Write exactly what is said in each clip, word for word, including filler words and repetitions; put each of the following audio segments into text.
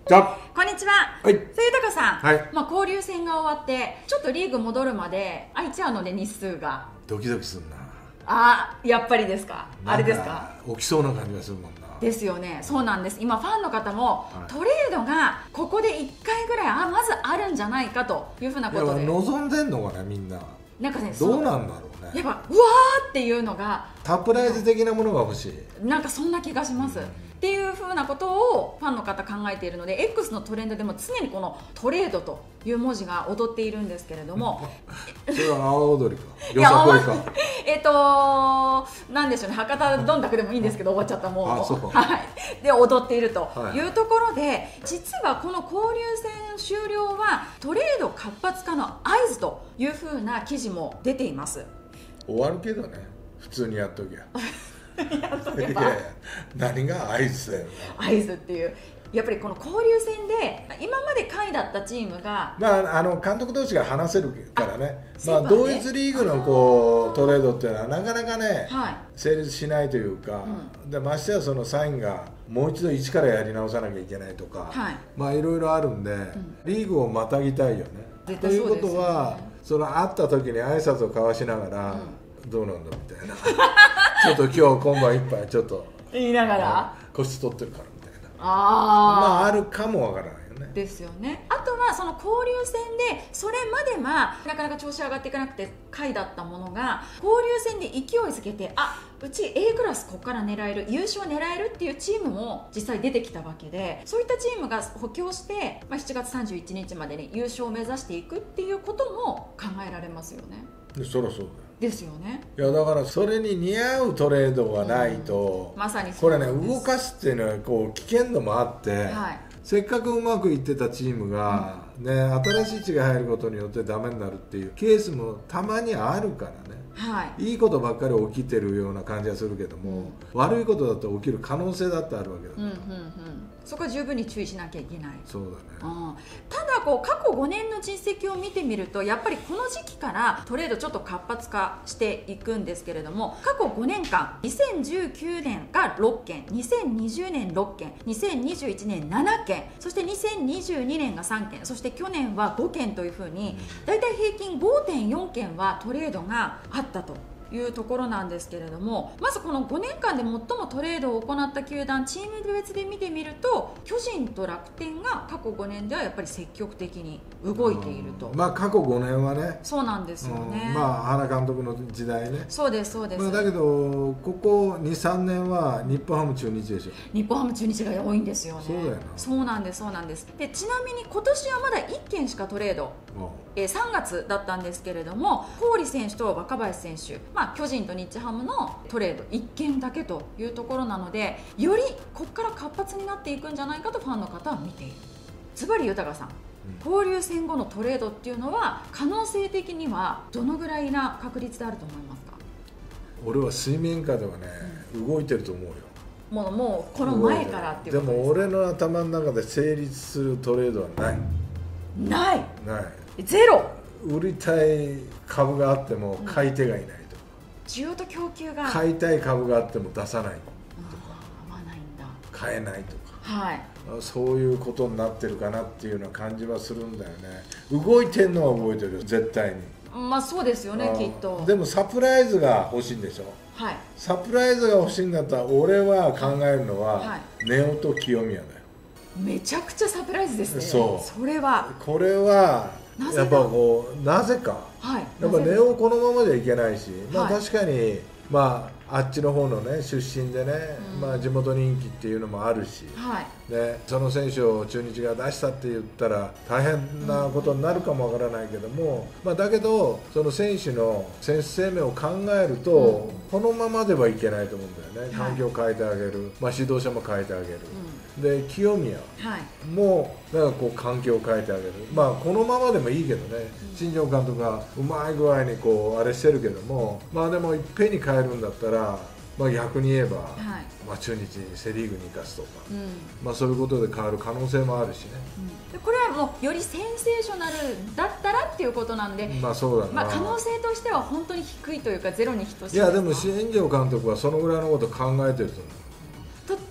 じゃこんにちは。 はい。 さあ、豊さん、 はい。 まあ交流戦が終わってちょっとリーグ戻るまで空いちゃうので日数がドキドキするな。 あ、やっぱりですか。あれですか。 起きそうな感じがするもんな。 ですよね。そうなんです。今ファンの方も、はい、トレードがここでいっかいぐらいあまずあるんじゃないかというふうなことで望んでんのかね、みんな。 なんかね、 どうなんだろうね。 やっぱうわーっていうのがサプライズ的なものが欲しい。 なんかそんな気がします、うん、っていうふうなことをファンの方考えているので X のトレンドでも常にこのトレードという文字が踊っているんですけれどもそれは阿波踊りかよさこいかえっとなんでしょうね、博多どんたくでもいいんですけど終わっちゃったもうあそうはいで踊っているというところで、はい、実はこの交流戦終了はトレード活発化の合図というふうな記事も出ています。 終わるけどね、普通にやっときゃやっとけばいやいや何が合図だよな、合図っていうやっぱりこの交流戦で今まで下位だったチームが、 まあ、あの監督同士が話せるからね、まあ、同一リーグのこうトレードっていうのはなかなかね、はい、成立しないというか、うん、でましてやそのサインがもう一度一からやり直さなきゃいけないとか、はい、まあいろいろあるんで、うん、リーグをまたぎたいよね。 絶ということはその会った時に挨拶を交わしながら、うん、どうなんだみたいなちょっと今日今晩一杯ちょっと言いながら個室取ってるからみたいな、 あまああるかもわからないよね。 ですよね。あとはその交流戦でそれまではなかなか調子上がっていかなくて下位だったものが交流戦で勢いづけて、あ、うち A クラスここから狙える、優勝狙えるっていうチームも実際出てきたわけで、そういったチームが補強して、まあ、しちがつさんじゅういちにちまでに優勝を目指していくっていうことも考えられますよね。 でそりゃそうだよですよね。 いやだからそれに似合うトレードがないと、 うん、まさにこれね動かすっていうのはこう危険度もあって、はい、せっかくうまくいってたチームが、うん、ね、新しい血が入ることによってダメになるっていうケースもたまにあるからね、はい、いいことばっかり起きてるような感じがするけども、うん、悪いことだって起きる可能性だってあるわけだから、うんうんうん、 そこは十分に注意しなきゃいけない。 そうだね、 うん、ただこう過去ごねんの実績を見てみるとやっぱりこの時期からトレードちょっと活発化していくんですけれども、過去ごねんかんにせんじゅうきゅうねんがろっけん、にせんにじゅうねんろっけん、にせんにじゅういちねんななけん、そしてにせんにじゅうにねんがさんけん、そして去年はごけんというふうにだいたい平均 ごてんよんけんはトレードがあったというところなんですけれども、まずこのごねんかんで最もトレードを行った球団チーム別で見てみると巨人と楽天が過去ごねんではやっぱり積極的に動いていると、 まあ過去ごねんはね、 そうなんですよね、 まあ原監督の時代ね、 そうですそうです、 まあ、だけどここ にさんねんは日本ハム中日でしょ。 日本ハム中日が多いんですよね。 そうだよな。 そうなんですそうなんです。でちなみに今年はまだいっけんしかトレード、えー、さんがつだったんですけれども、郡選手と若林選手、まあ、巨人と日ハムのトレードいっけんだけというところなので、よりここから活発になっていくんじゃないかとファンの方は見ている。ズバリ豊さん、交流戦後のトレードっていうのは可能性的にはどのぐらいな確率であると思いますか？ 俺は水面下ではね、うん、動いてると思うよ。 もう、もうこの前からっていうことですか？ でも俺の頭の中で成立するトレードはないないないゼロ。 売りたい株があっても買い手がいないとか、 うん、需要と供給が買いたい株があっても出さないとか、 あ、ないんだ、 買えないとか、 はい、 そういうことになってるかなっていうような感じはするんだよね。動いてんのは動いてるよ絶対に。 まあそうですよね、きっと。 でもサプライズが欲しいんでしょ。はい、サプライズが欲しいんだったら俺は考えるのは、はい、根尾と清宮だよ。 めちゃくちゃサプライズですね。 そうそれはこれはやっぱこうなぜか、はい、やっぱ根尾このままじゃいけないし、まあ確かにまああっちの方のね出身でね、うん、まあ地元人気っていうのもあるし、はい、でその選手を中日が出したって言ったら大変なことになるかもわからないけども、うん、まあだけどその選手の選手生命を考えると、うん、このままではいけないと思うんだよね。環境を変えてあげる、はい、まあ指導者も変えてあげる、うん、で清宮もなんかこう環境を変えてあげる、まあこのままでもいいけどね、うん、新庄監督がうまい具合にこうあれしてるけども、まあでもいっぺんに変えるんだったらまあ逆に言えば、はい、まあ中日にセ・リーグに行かすとか、うん、まあそういうことで変わる可能性もあるしね、 うん、これはもうよりセンセーショナルだったらっていうことなんで、 まあそうだな、 まあ、可能性としては本当に低いというかゼロに等しいですか？ いやでも新庄監督はそのぐらいのことを考えてると思う。 例えば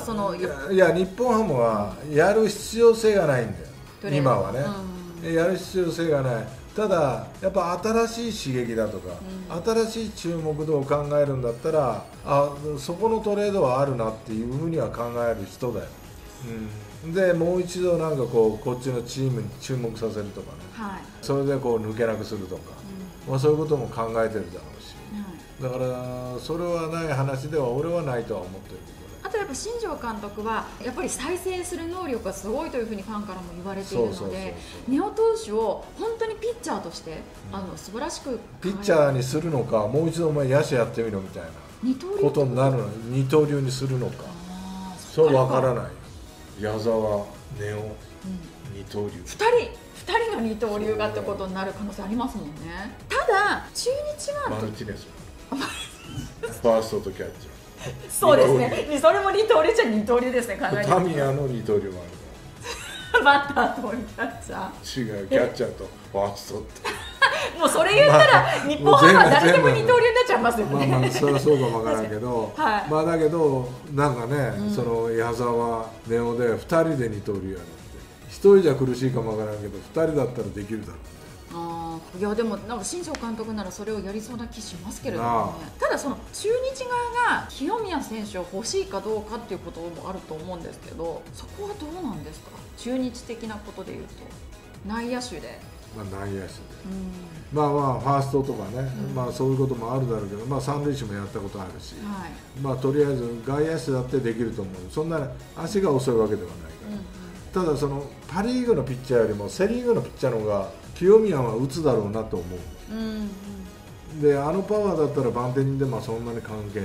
そのいや、いや日本ハムはやる必要性がないんだよ、今はね、うん、やる必要性がない。ただやっぱ新しい刺激だとか、うん、新しい注目度を考えるんだったら、あ、そこのトレードはあるなっていうふうには考える人だよ、うん、でもう一度なんかこうこっちのチームに注目させるとかね、はい、それでこう抜けなくするとか、うん、まあ、そういうことも考えてるだろうし、うん、だからそれはない話では俺はないとは思ってる。 あとやっぱ新庄監督はやっぱり再生する能力がすごいというふうにファンからも言われているので、根尾投手を本当にピッチャーとして、うん、あの素晴らしくピッチャーにするのか、もう一度お前野手やってみろみたいなことになるの、二刀流にするのか、それは分からない。矢沢、根尾、うん、二刀流、 ふたりふたりの二刀流がってことになる可能性ありますもんね。ただ中日はマルティネスファーストとキャッチャーそうですね、それも二刀流じゃ二刀流ですね、考えてみると。 タミヤの二刀流もあるバッターとキャッチャー、違う、キャッチャーとファーストってもうそれ言ったら、まあ、日本ハムは誰でも二刀流になっちゃいますよね。 まあまあそれはそうかもわからんけど、はい、まあだけどなんかね、うん、その矢沢、根尾でふたりで二刀流やるって、ひとりじゃ苦しいかもわからんけどふたりだったらできるだろう。 あ、いやでもなんか新庄監督ならそれをやりそうな気しますけれどもね。ただその中日側が清宮選手を欲しいかどうかっていうこともあると思うんですけど、そこはどうなんですか、中日的なことでいうと。内野手で、 まあ、内野手で、うん、まあまあファーストとかね、うん、まあそういうこともあるだろうけど、まあ三塁手もやったことあるし、はい、まあとりあえず外野手だってできると思う。そんな足が遅いわけではないから、うん、ただそのパ・リーグのピッチャーよりもセ・リーグのピッチャーの方が清宮は打つだろうなと思う、うんうん、であのパワーだったらバンテリンでもそんなに関係ない、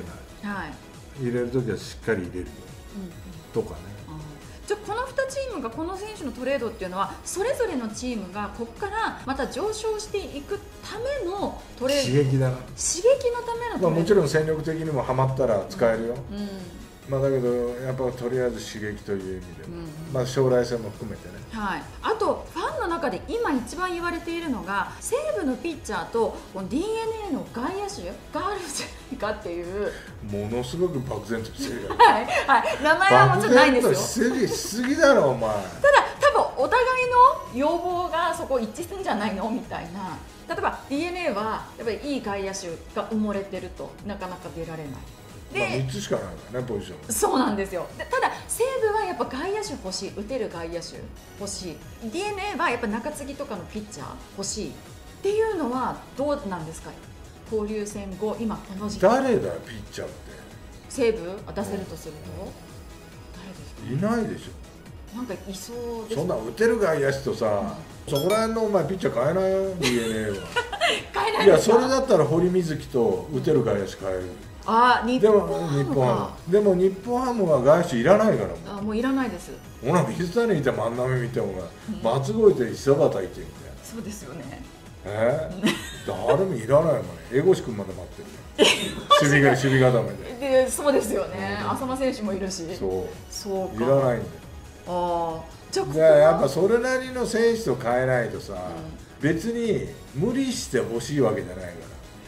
はい、入れるときはしっかり入れるよ、うん、とかね。 じゃあこのにチームがこの選手のトレードっていうのはそれぞれのチームがここからまた上昇していくためのトレード、 刺激だな、 刺激のためのトレード、 まあ、もちろん戦力的にもハマったら使えるよ、うんうん、まあ、だけどやっぱとりあえず刺激という意味で、うん、まあ、将来性も含めてね、 はい、あとファンの中で今一番言われているのが西武のピッチャーと ディーエヌエー の外野手があるんじゃないかっていう、 ものすごく漠然としてるはい、はい、名前はもちろんないんですよ。 漠然としすぎだろお前。 ただ多分お互いの要望がそこ一致するんじゃないのみたいな。例えば ディーエヌエー はやっぱりいい外野手が埋もれてるとなかなか出られない。 で、まあ、みっつしかないからね、ポジション。 そうなんですよ。でただ西武はやっぱ外野手欲しい、打てる外野手欲しい、 ディーエヌエー はやっぱ中継ぎとかのピッチャー欲しいっていうのはどうなんですか、交流戦後今この時期。 誰だよピッチャーって。 西武出せるとすると、 うん、誰ですか。いないでしょ。 なんかいそうです。 そんな打てる外野手とさ、うん、そこら辺のお前ピッチャー変えないよ ディーエヌエー は変えない。 いやそれだったら堀瑞希と打てる外野手変える。 ああ、日本ハム。でも日本ハムは外手いらないからもう。 あ、もういらないです。 ほら水谷いて万波見ても松越いて磯端いてみたいな。 そうですよね。 えー、誰もいらないもんね。江越君まで待ってる。守備が守備固めで。 で、そうですよね。浅間選手もいるし。 そう。 そうか。 いらないんだよ。 ああ。 じゃあここはやっぱそれなりの選手と変えないとさ、うん、別に無理してほしいわけじゃないから。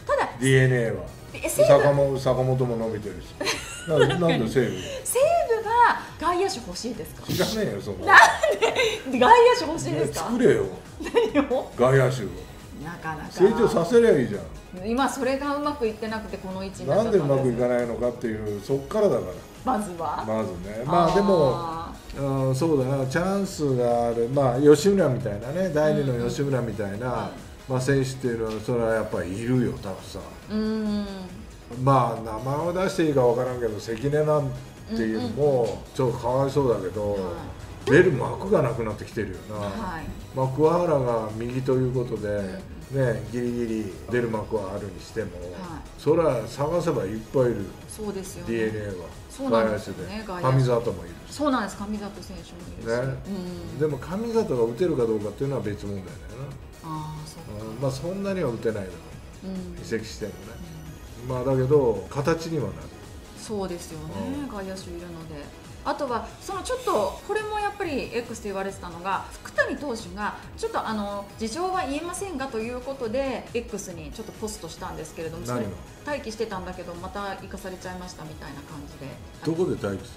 ただ ディーエヌエー は。坂本, 坂本も伸びてるしな, なんで西武西武が外野手欲しいですか。 知らねえよそんな。 なんで外野手欲しいですか。 作れよ何を外野手をなかなか成長させりゃいいじゃん。今それがうまくいってなくてこの位置になっちゃったんです。なんでうまくいかないのかっていうそっからだからまずはまずね。まあでもあそうだな、チャンスがある、まあ吉村みたいなね、だいにの吉村みたいな、うん、まあ、選手っていうのはそれはやっぱりいるよたくさん。うんまあ名前を出していいか分からんけど関根なんていうのもちょっとかわいそうだけど、出る幕がなくなってきてるよな、はい、まあ、桑原が右ということで、ね、ギリギリ出る幕はあるにしても、はい、それは探せばいっぱいいる。 そうですよね、 ディーエヌエー はそうなんですよね、 外野手で上里もいるし。 そうなんです、上里選手もいるし、ね、 うん、でも上里が打てるかどうかっていうのは別問題だよな。 ああ、そうか、 うん、まあそんなには打てないだろう、うん、移籍してもね、うん、まあだけど形にはなる。 そうですよね、外野手いるので。あとはそのちょっとこれもやっぱり X で言われてたのが、福谷投手がちょっとあの事情は言えませんがということで X にちょっとポストしたんですけれども、それ待機してたんだけどまた行かされちゃいましたみたいな感じで。 どこで待機してる？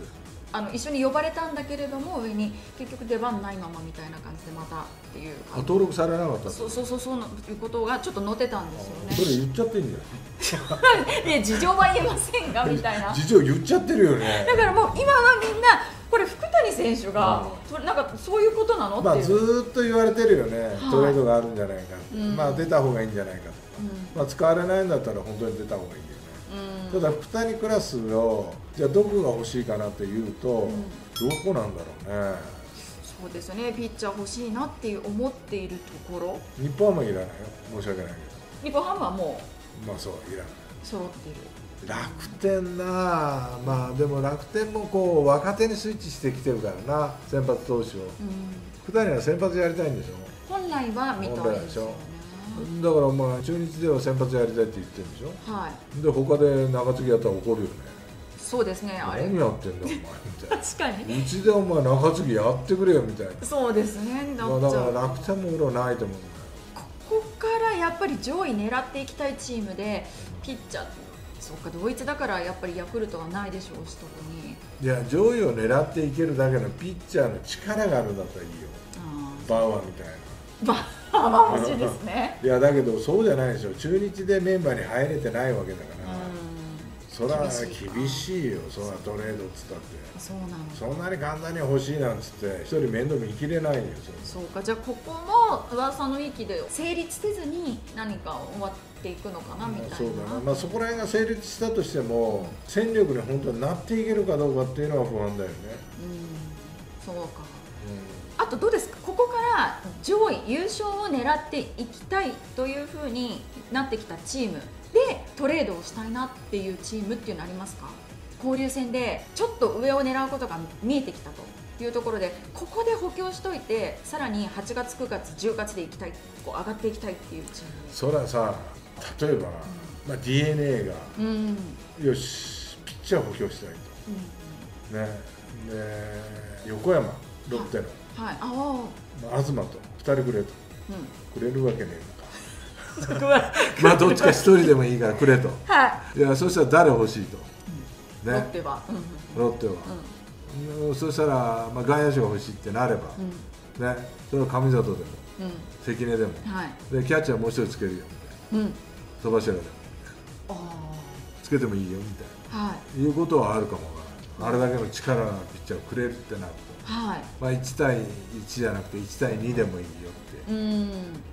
あの一緒に呼ばれたんだけれども上に結局出番ないままみたいな感じでまたっていうあ登録されなかった。 そうそうそうそういうことがちょっと載ってたんですよね。 それ言っちゃってんじゃん。 で事情は言えませんがみたいな。 事情言っちゃってるよね。 だからもう今はみんなこれ福谷選手が、うん、なんかそういうことなのっていう、 まあ、ずーっと言われてるよね、はい、トレードがあるんじゃないか、うん、まあ出た方がいいんじゃないかとか、うん、まあ、使われないんだったら本当に出た方がいいよね、うん、ただ福谷クラスをじゃあどこが欲しいかなっていうと、うん、どこなんだろうね。 そうですね、ピッチャー欲しいなっていう思っているところ。 日本ハムはいらないよ、申し訳ないけど。日本ハムはもうまあそういらない、揃っている。 楽天な、まあでも楽天もこう若手にスイッチしてきてるからな、先発投手を、うん、ふたりは先発やりたいんでしょ。 本来は見たいですよね。 だからまあ中日では先発やりたいって言ってるんでしょ。 はい。 で他で中継ぎやったら怒るよね。 そうですね、あれ何やってんだお前みたいな。 確かにうちでお前中継ぎやってくれよみたいな。 そうですね。 だから楽天も俺はないと思うんだよ。 ここからやっぱり上位狙っていきたいチームでピッチャー、そうか、同一だからやっぱりヤクルトはないでしょうし、特に。 いや上位を狙っていけるだけのピッチャーの力があるんだったらいいよ。バウアーみたいな。 バウアー欲しいですね。 いやだけどそうじゃないでしょ。中日でメンバーに入れてないわけだから。それは厳しいよ、そんなトレードっつったって。 そうなの。 そんなに簡単に欲しいなんつって一人面倒見きれないよ。 そうか、じゃあここも噂の域で成立せずに何か終わっていくのかなみたいな。 そうだな、まあ、そこら辺が成立したとしても戦力に本当になっていけるかどうかっていうのは不安だよね。 うん、そうか。うん、あとどうですか、ここから上位優勝を狙っていきたいというふうになってきたチームでトレードをしたいなっていうチームっていうのありますか？交流戦でちょっと上を狙うことが見えてきたというところで、ここで補強しといてさらにはちがつくがつじゅうがつでいきたい、こう上がっていきたいっていうチーム。 それはさ、例えば、うん、まあ、ディーエヌエー が、うん、よしピッチャーを補強したいと、うん、ねで横山ロッテの、はい、あ、まあ、東とふたりくれと、うん、くれるわけねえのか。まあどっちか一人でもいいからくれと、はい、いやそしたら誰欲しいと、 うん、ね、ロッテは、 うん、ロッテは、うん、そしたら、まあ、外野手が欲しいってなれば、うん、ね、それは上里でも、うん、関根でも、はい、でキャッチャーもう一人つけるよみたいな、戸柱でもつけてもいいよみたいな、はい、いうことはあるかもわからない。あれだけの力のピッチャーをくれるってなると、はい、まあ、いちたいいちじゃなくていちたいにでもいいよって、うん、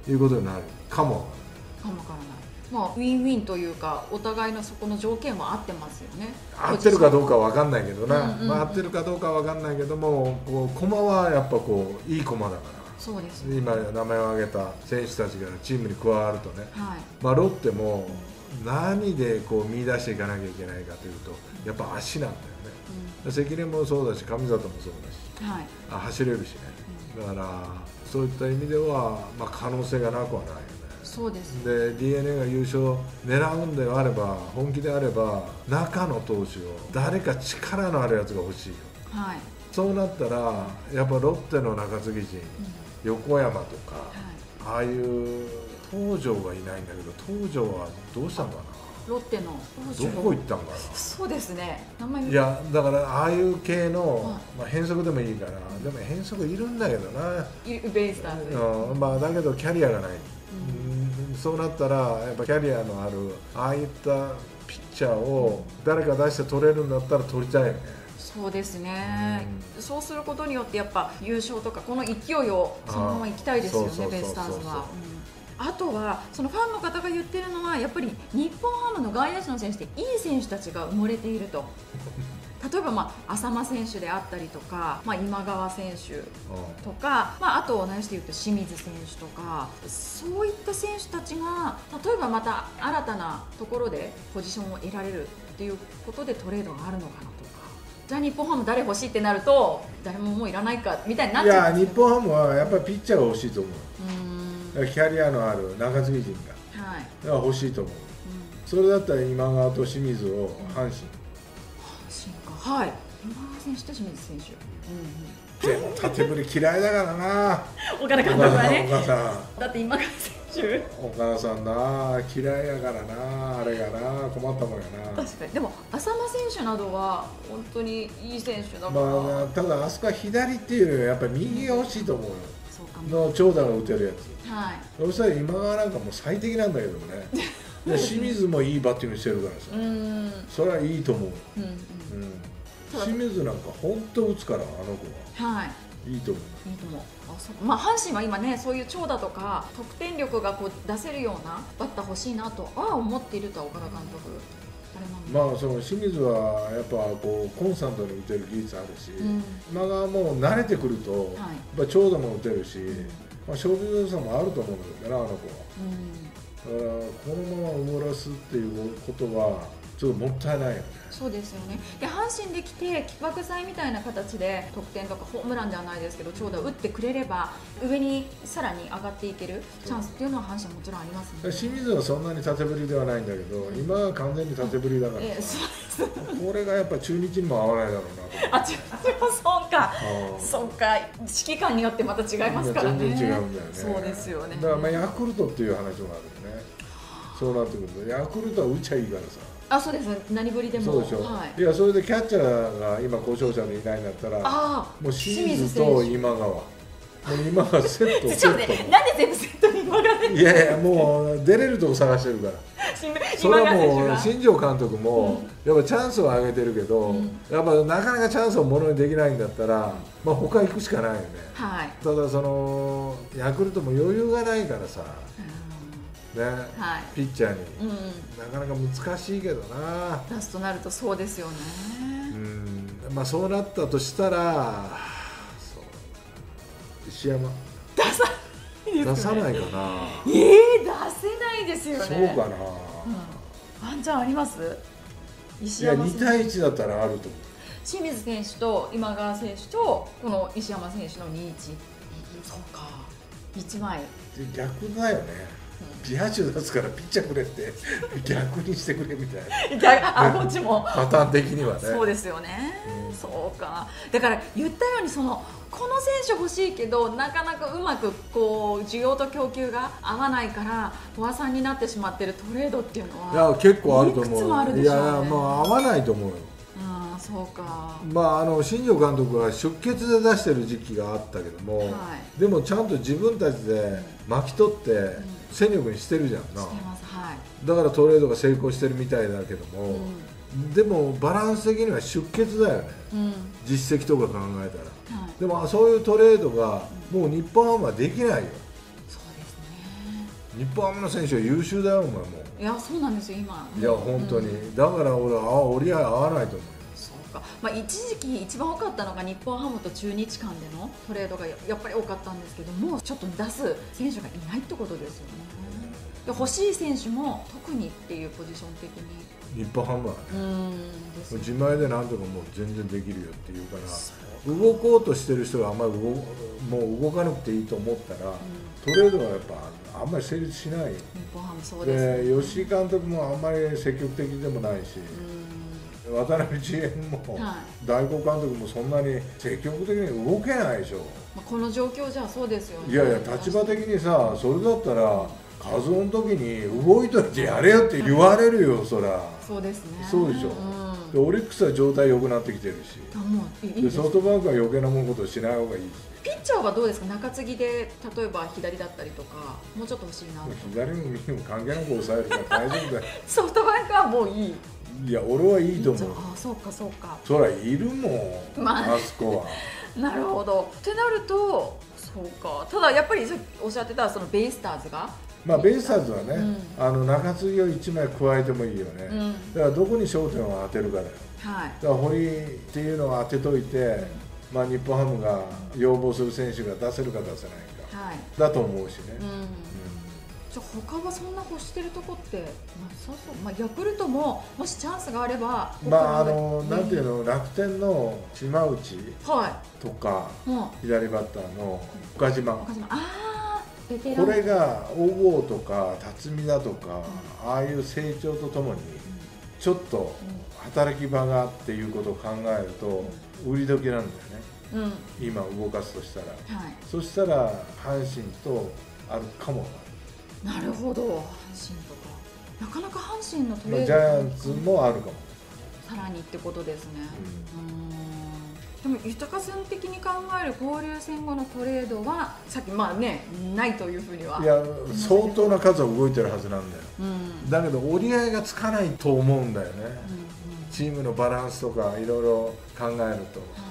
いうことになるかもわからない。 かもわからない。まあ、ウィンウィンというかお互いのそこの条件は合ってますよね。 合ってるかどうかは分かんないけどな、うんうんうん、まあ、合ってるかどうかは分かんないけども、こう駒はやっぱこういい駒だから。 そうです、ね、 今名前を挙げた選手たちがチームに加わるとね、はい、まあ、ロッテも何でこう見出していかなきゃいけないかというとやっぱ足なんだよね、うん、関根もそうだし上里もそうだし、はい、あ走れるしね、うん、だからそういった意味では、まあ、可能性がなくはないよね。 そうです。 で ディーエヌエー が優勝狙うんであれば、本気であれば中の投手を誰か力のあるやつが欲しいよ、はい、そうなったらやっぱロッテの中継ぎ陣、うん、横山とか、はい、ああいう東條がいないんだけど、東條はどうしたんかな。 ロッテのどこ行ったんかな。 そうですね、名前いやだからああいう系の、はい、まあ、変則でもいいから、でも変則いるんだけどな、 ベイスターズ、 うん、まあ、だけどキャリアがない、うん、そうなったらやっぱキャリアのあるああいったピッチャーを誰か出して取れるんだったら取りたいよね。 そうですね、うん、そうすることによってやっぱ優勝とかこの勢いをそのままいきたいですよね、ベイスターズは。あとはそのファンの方が言ってるのはやっぱり日本ハムの外野手の選手っていい選手たちが埋もれていると。例えば、まあ、浅間選手であったりとか、まあ、今川選手とか、まあ、あと同じで言うと清水選手とか、そういった選手たちが例えばまた新たなところでポジションを得られるっていうことでトレードがあるのかなとか。じゃあ日本ハム誰欲しいってなると誰ももういらないかみたいになっちゃうんですけど。 いや日本ハムはやっぱりピッチャーが欲しいと思う。うーん、キャリアのある中継ぎ陣が、はい、が欲しいと思う、うん、それだったら今川と清水を阪神、うん、阪神か、はい、今川選手と清水選手、 うんうん、でも縦振り嫌いだからな岡田監督はね。岡さんだって今川選手手。 お母さんな嫌いやからな、あれがな困ったもんやな。 確かに。でも浅間選手などは本当にいい選手だから、 まあただあそこは左っていうよりはやっぱり右が欲しいと思うよ。 そうかもの長打が打てるやつ。 はい。 そしたら今川なんかもう最適なんだけどね。で清水もいいバッティングしてるからさ、 うん、 それはいいと思う。 うんうん、 うん、清水なんか本当打つから、あの子は。 はい。 いいと思う。 いいと思う。あ、そう。まあ阪神は今ね、そういう長打とか得点力がこう出せるようなバッター欲しいなとは思っているとは岡田監督。あれなんで。 まあその清水はやっぱこうコンスタントに打てる技術あるし、 うん、 今川も慣れてくると、はい、やっぱ長打も打てるし、うん、まあ勝負強さもあると思うんだよね、あの子は。うん、だからこのまま埋もらすっていうことはちょっともったいないよね。 そうですよね。で阪神できて起爆剤みたいな形で得点とかホームランではないですけど長打打ってくれれば上にさらに上がっていけるチャンスっていうのは阪神はもちろんありますね。 清水はそんなに縦振りではないんだけど、今は完全に縦振りだから、えー、これがやっぱ中日にも合わないだろうなと。 あ、中日もそうか、そうか、指揮官によってまた違いますからね。 全然違うんだよね。 そうですよね。 だからまあヤクルトっていう話もあるよね。そうなってくるとヤクルトは打ちゃいいからさ。 あ、そうです。何ぶりでも。 そうでしょ。はい、いやそれでキャッチャーが今故障者でいないんだったら、あもう清水と今川、もう今川セット。 ちょっとね、なんで全部セットに今川で。 いやいやもう出れるとこ探してるから。それはもう新庄監督もやっぱチャンスを上げてるけど、うん、やっぱなかなかチャンスをものにできないんだったら、まあ他行くしかないよね。はい、ただそのヤクルトも余裕がないからさ。ね、はい、ピッチャーに、うん、なかなか難しいけどな。 出すとなるとそうですよね。 うん、まあそうなったとしたらそう石山出さないですよね。 出さないかな。 えー、出せないですよね。 そうかな、うん、 ワンチャンあります？石山選手。 いやにたいいちだったらあると思う。 清水選手と今川選手とこの石山選手のにたいいち。そうか、いちまい逆だよね。ピッチャー出すからピッチャーくれって逆にしてくれみたいな。 逆、あ、こっちもパターン的にはね。 そうですよね、うん、そうか。だから言ったようにそのこの選手欲しいけどなかなかうまくこう需要と供給が合わないからフォアさんになってしまっているトレードっていうのは、 いや結構あると思う。 いくつもあるでしょうね。 いやまあ合わないと思うよ。 あ、そうか。 まああの新庄監督は出血で出してる時期があったけども、はい、でもちゃんと自分たちで巻き取って、うん、戦力にしてるじゃんな。 してます、はい、 だからトレードが成功してるみたいだけども、うん、でもバランス的には出血だよね、うん、実績とか考えたら、はい、でもそういうトレードがもう日本ハムはできないよ。そうですね。 日本ハムの選手は優秀だよお前も。 いやそうなんですよ今。 いや本当に、うん、だから俺は折り合い合わないと思う。 まあ、一時期一番多かったのが日本ハムと中日間でのトレードがやっぱり多かったんですけども、ちょっと出す選手がいないってことですよね。で欲しい選手も特にっていうポジション的に日本ハムはね、うんですね、自前でなんとかもう全然できるよっていうから動こうとしてる人があんまり動もう動かなくていいと思ったら、うん、トレードはやっぱあんまり成立しない。日本ハムそうですね。 で吉井監督もあんまり積極的でもないし、うん、渡辺ジエンも、はい、大黒監督もそんなに積極的に動けないでしょ。 まあこの状況じゃそうですよね。 いやいや立場的にさそれだったらカズオの時に動いといてやれよって言われるよそら。 そうですね。 そうでしょ、うん、でオリックスは状態良くなってきてるし、あもういいでソフトバンクは余計なもんことをしない方がいいし。 ピッチャーはどうですか。中継ぎで例えば左だったりとかもうちょっと欲しいな。 左も右も関係なく抑えるから大丈夫だよソフトバンクはもういい。 いや俺はいいと思う。 ああそうかそうか。 そらいるもん、まあ、あそこはなるほど。ってなるとそうか。ただやっぱりおっしゃってたそのベイスターズがまあベイスターズはね、うん、あの中継ぎをいちまい加えてもいいよね、うん、だからどこに焦点を当てるかだよ、はい、だから堀っていうのを当てといて、うん、まあ日本ハムが要望する選手が出せるか出せないか、はい、だと思うしね、うんうん、 じゃあ他はそんな欲してるとこってなさそう。まあヤクルトももしチャンスがあればまああのなんていうの楽天の島内とか、はい、左バッターの岡島、岡島あこれが小郷とか辰巳だとか、うん、ああいう成長とともにちょっと働き場がっていうことを考えると売り時なんだよね、うん、今動かすとしたら、はい、そしたら阪神とあるかも。 なるほど。阪神とかなかなか阪神のトレード、 ジャイアンツもあるかも。 さらにってことですね。うん、でも豊さん的に考える交流戦後のトレードはさっきまあねないというふうには、 いや相当な数は動いてるはずなんだよ、 うん、 だけど折り合いがつかないと思うんだよね、うんうん、チームのバランスとかいろいろ考えると、はい、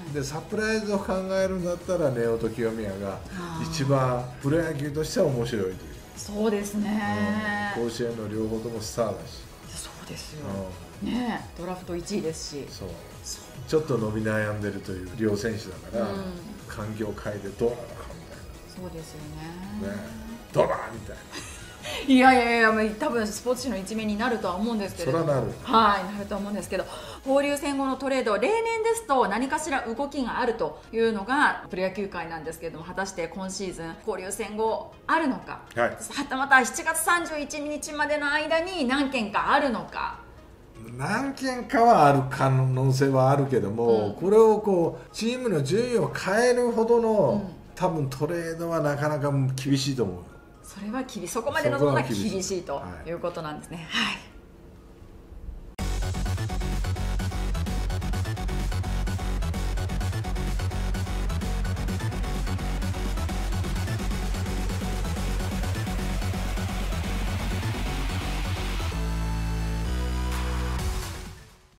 でサプライズを考えるんだったら根尾と清宮が一番プロ野球としては面白いという。 そうですね、 うん、甲子園の両方ともスターだし。 そうですよ、うん、ね、ドラフトいちいですし、 そうちょっと伸び悩んでるという両選手だから、うん、環境を変えてどうなのかみたいな。 そうですよ ね, ねどうだみたいな。 いやいやいや、多分スポーツ紙の一面になるとは思うんですけれども、 そらなる、 はい、なると思うんですけど、交流戦後のトレード、例年ですと何かしら動きがあるというのがプロ野球界なんですけれども、果たして今シーズン交流戦後あるのか、はい、はたまたしちがつさんじゅういちにちまでの間に何件かあるのか。 何件かはある可能性はあるけども、うん、これをこうチームの順位を変えるほどの、うん、多分トレードはなかなか厳しいと思う。 それは厳しい、そこまでのものが厳しいということなんですね。はい。